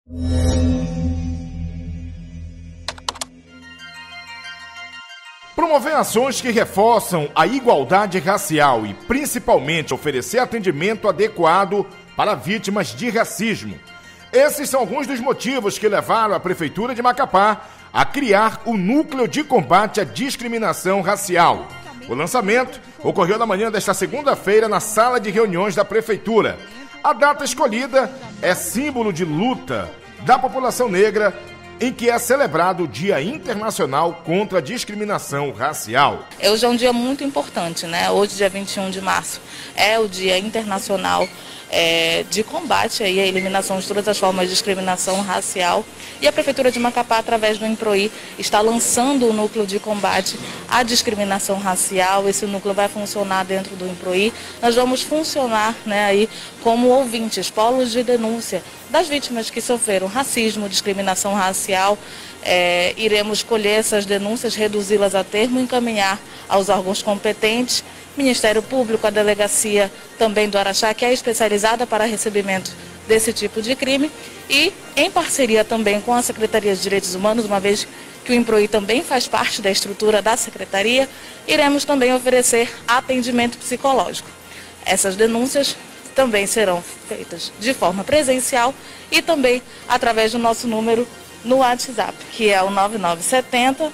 Promover ações que reforçam a igualdade racial e, principalmente, oferecer atendimento adequado para vítimas de racismo. Esses são alguns dos motivos que levaram a Prefeitura de Macapá a criar o Núcleo de Combate à Discriminação Racial. O lançamento ocorreu na manhã desta segunda-feira na sala de reuniões da Prefeitura. A data escolhida é símbolo de luta da população negra, em que é celebrado o Dia Internacional contra a Discriminação Racial. Hoje é um dia muito importante, né? Hoje, dia 21 de março, é o Dia Internacional de combate à eliminação de todas as formas de discriminação racial. E a Prefeitura de Macapá, através do IMPROI, está lançando o Núcleo de Combate à Discriminação Racial. Esse núcleo vai funcionar dentro do IMPROI. Nós vamos funcionar, né, aí como ouvintes, polos de denúncia das vítimas que sofreram racismo, discriminação racial. Iremos colher essas denúncias, reduzi-las a termo, encaminhar aos órgãos competentes, Ministério Público, a Delegacia também do Araxá, que é especializada para recebimento desse tipo de crime, e em parceria também com a Secretaria de Direitos Humanos, uma vez que o IMPROI também faz parte da estrutura da Secretaria, iremos também oferecer atendimento psicológico. Essas denúncias também serão feitas de forma presencial e também através do nosso número no WhatsApp, que é o 9970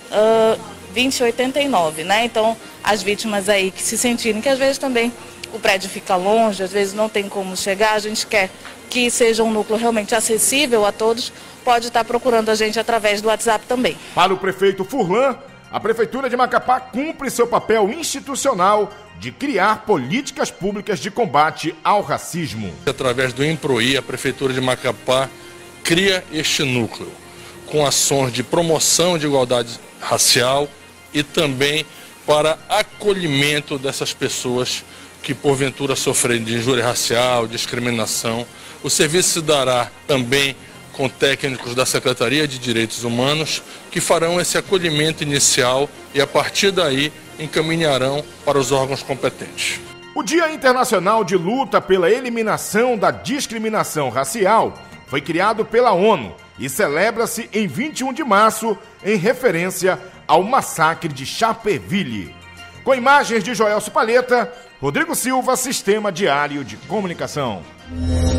2089, né? Então, as vítimas aí que se sentirem que às vezes também o prédio fica longe, às vezes não tem como chegar, a gente quer que seja um núcleo realmente acessível a todos, pode estar procurando a gente através do WhatsApp também. Para o prefeito Furlan, a Prefeitura de Macapá cumpre seu papel institucional de criar políticas públicas de combate ao racismo. Através do IMPROI, a Prefeitura de Macapá cria este núcleo com ações de promoção de igualdade racial e também para acolhimento dessas pessoas que porventura sofrem de injúria racial, discriminação. O serviço se dará também com técnicos da Secretaria de Direitos Humanos que farão esse acolhimento inicial e a partir daí encaminharão para os órgãos competentes. O Dia Internacional de Luta pela Eliminação da Discriminação Racial foi criado pela ONU e celebra-se em 21 de março em referência ao massacre de Sharpeville. Com imagens de Joelso Palheta, Rodrigo Silva, Sistema Diário de Comunicação.